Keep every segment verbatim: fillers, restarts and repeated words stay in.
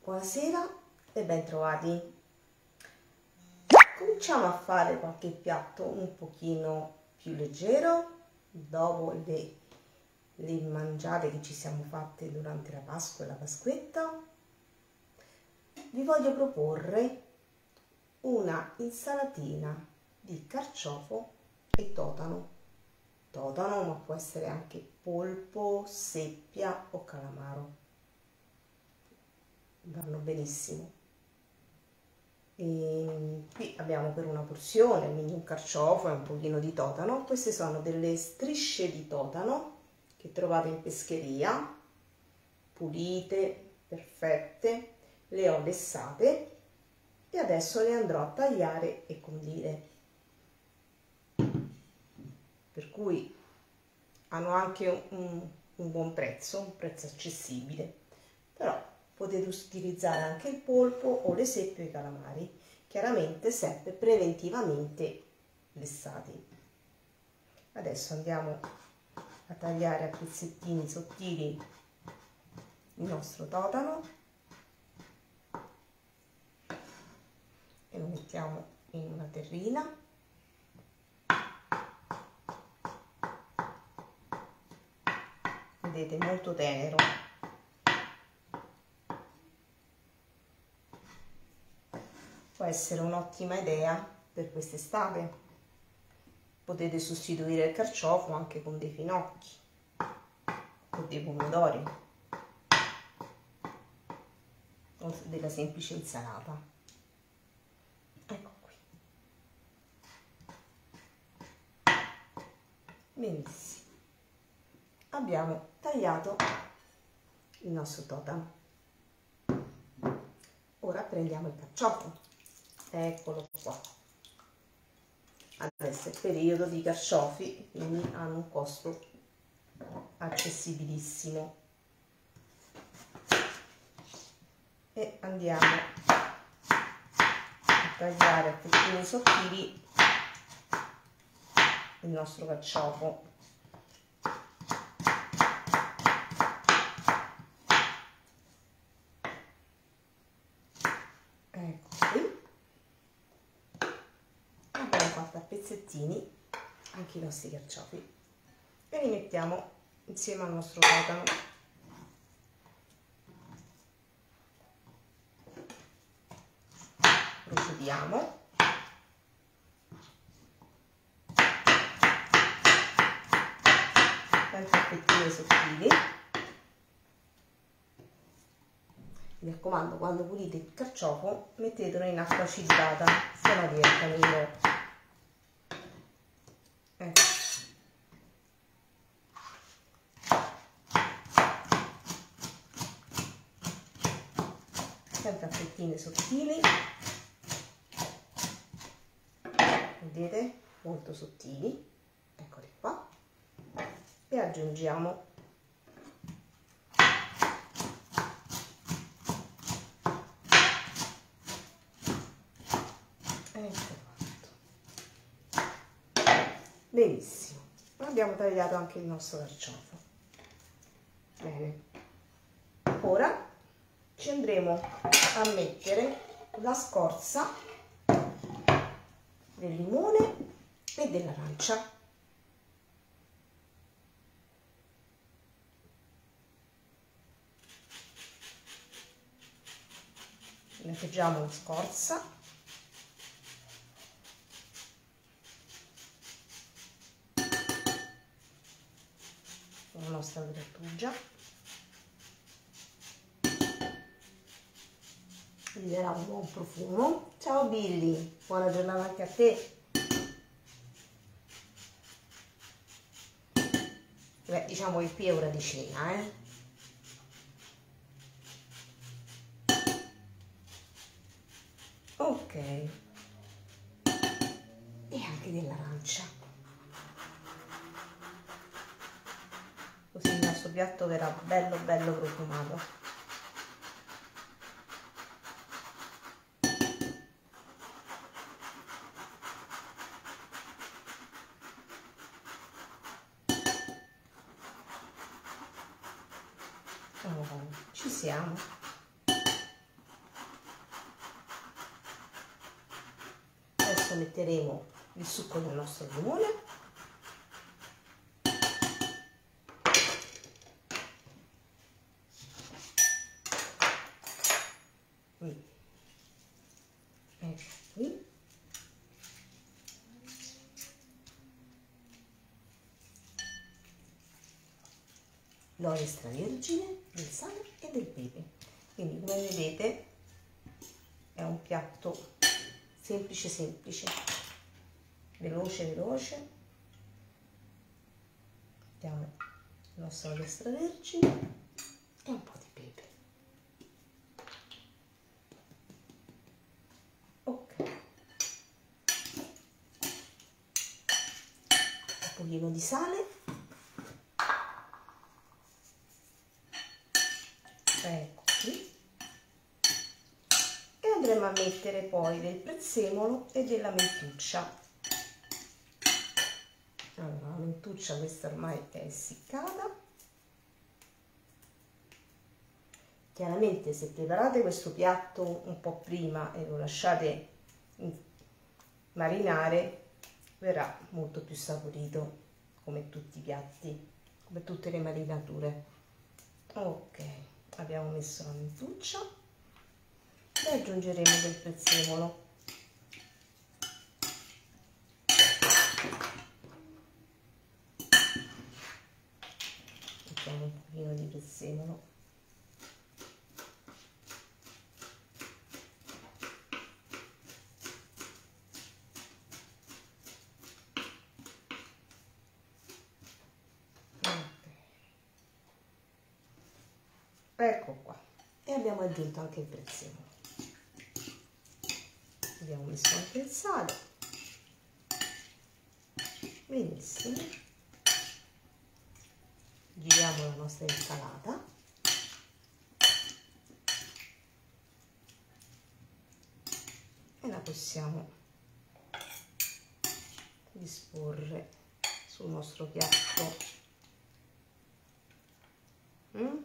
Buonasera e ben trovati. Cominciamo a fare qualche piatto un pochino più leggero dopo le, le mangiate che ci siamo fatte durante la Pasqua e la Pasquetta. Vi voglio proporre una insalatina di carciofo e totano. Totano, ma può essere anche polpo, seppia o calamaro. Vanno benissimo. E qui abbiamo per una porzione quindi un carciofo e un pochino di totano. Queste sono delle strisce di totano che trovate in pescheria, pulite, perfette. Le ho lessate e adesso le andrò a tagliare e condire, per cui hanno anche un, un buon prezzo, un prezzo accessibile, però potete utilizzare anche il polpo o le seppie o i calamari, chiaramente sempre preventivamente lessati. Adesso andiamo a tagliare a pezzettini sottili il nostro totano e lo mettiamo in una terrina. Vedete, molto tenero. Può essere un'ottima idea per quest'estate. Potete sostituire il carciofo anche con dei finocchi o dei pomodori o della semplice insalata. Ecco qui. Benissimo. Abbiamo tagliato il nostro totano. Ora prendiamo il carciofo. Eccolo qua. Adesso è il periodo di carciofi, quindi hanno un costo accessibilissimo. E andiamo a tagliare a pezzettini sottili il nostro carciofo. Ecco qui. Abbiamo fatto a pezzettini anche i nostri carciofi e li mettiamo insieme al nostro totano. Procediamo. Tante fettine sottili. Mi raccomando, quando pulite il carciofo mettetelo in acqua acidulata, se no diventa nero. Ecco. Sempre a fettine sottili, vedete, molto sottili, eccoli qua, e aggiungiamo benissimo. Abbiamo tagliato anche il nostro carciofo. Bene, ora ci andremo a mettere la scorza del limone e dell'arancia. Mettiamo la scorza. La nostra grattugia gli darà un buon profumo. Ciao Billy, buona giornata anche a te. Beh, diciamo che qui è ora di cena, eh? Ok, e anche dell'arancia, così il nostro piatto verrà bello bello profumato. Oh, ci siamo. adesso metteremo il succo del nostro limone. Ecco qui. L'olio extravergine, del sale e del pepe. Quindi come vedete è un piatto semplice semplice, veloce veloce. Mettiamo il nostro olio extravergine e un po' di pepe. Ok, un pochino di sale. Ecco qui. E andremo a mettere poi del prezzemolo e della mentuccia. Allora, la mentuccia questa ormai è essiccata. Chiaramente se preparate questo piatto un po' prima e lo lasciate marinare, verrà molto più saporito, come tutti i piatti, come tutte le marinature. Ok, abbiamo messo la mentuccia e aggiungeremo del prezzemolo. Mettiamo un pochino di prezzemolo. Ecco qua, e abbiamo aggiunto anche il prezzemolo. Abbiamo messo anche il sale. Benissimo. Giriamo la nostra insalata. E la possiamo disporre sul nostro piatto. Mm?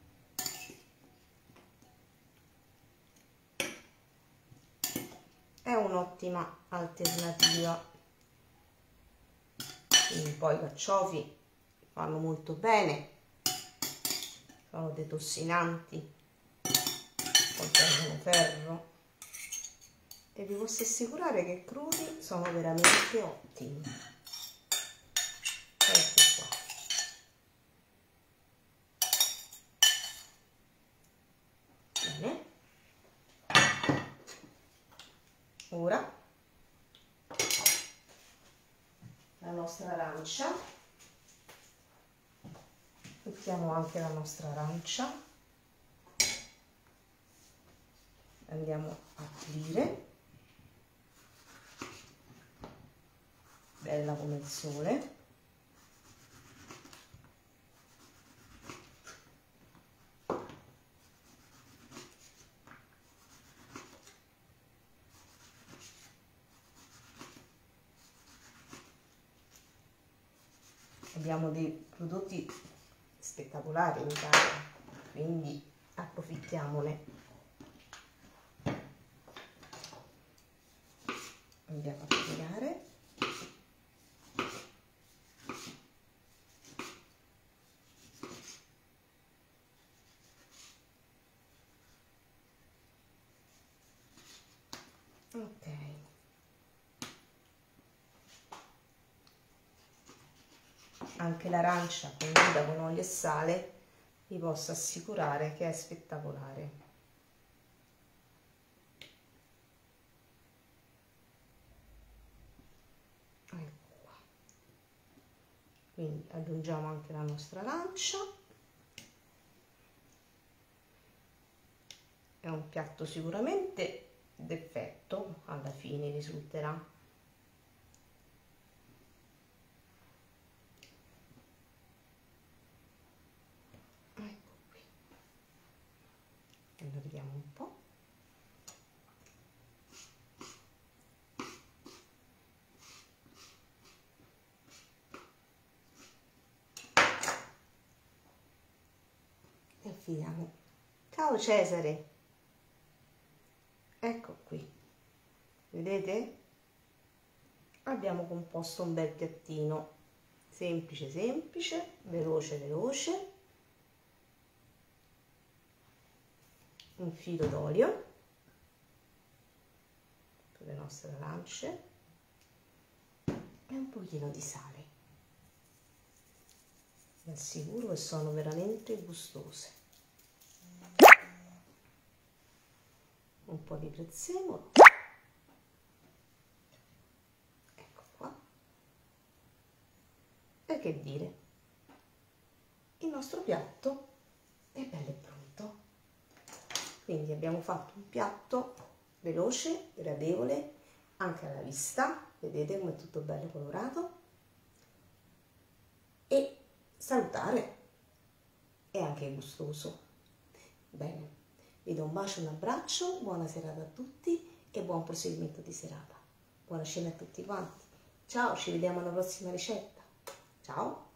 È un'ottima alternativa. Quindi poi i carciofi fanno molto bene, sono detossinanti, contengono ferro e vi posso assicurare che crudi sono veramente ottimi. Ecco qua. Bene. Ora la nostra arancia, mettiamo anche la nostra arancia, andiamo a pulire, bella come il sole. Abbiamo dei prodotti spettacolari in Italia, quindi approfittiamone. Andiamo a piegare. Ok. Anche l'arancia condita con olio e sale vi posso assicurare che è spettacolare. Ecco qua. Quindi aggiungiamo anche la nostra arancia. È un piatto sicuramente d'effetto, alla fine risulterà. Allarghiamo un po'. E affiliamo. Ciao Cesare! Ecco qui. Vedete? abbiamo composto un bel piattino semplice semplice, veloce veloce. Un filo d'olio per le nostre arance e un pochino di sale. Vi assicuro che sono veramente gustose. Un po' di prezzemolo. Ecco qua. E che dire, il nostro piatto è bello e pronto. Quindi abbiamo fatto un piatto veloce, gradevole, anche alla vista, vedete come è tutto bello colorato, e salutare e anche gustoso. Bene, vi do un bacio, un abbraccio, buona serata a tutti e buon proseguimento di serata. Buona cena a tutti quanti. Ciao, ci vediamo alla prossima ricetta. Ciao!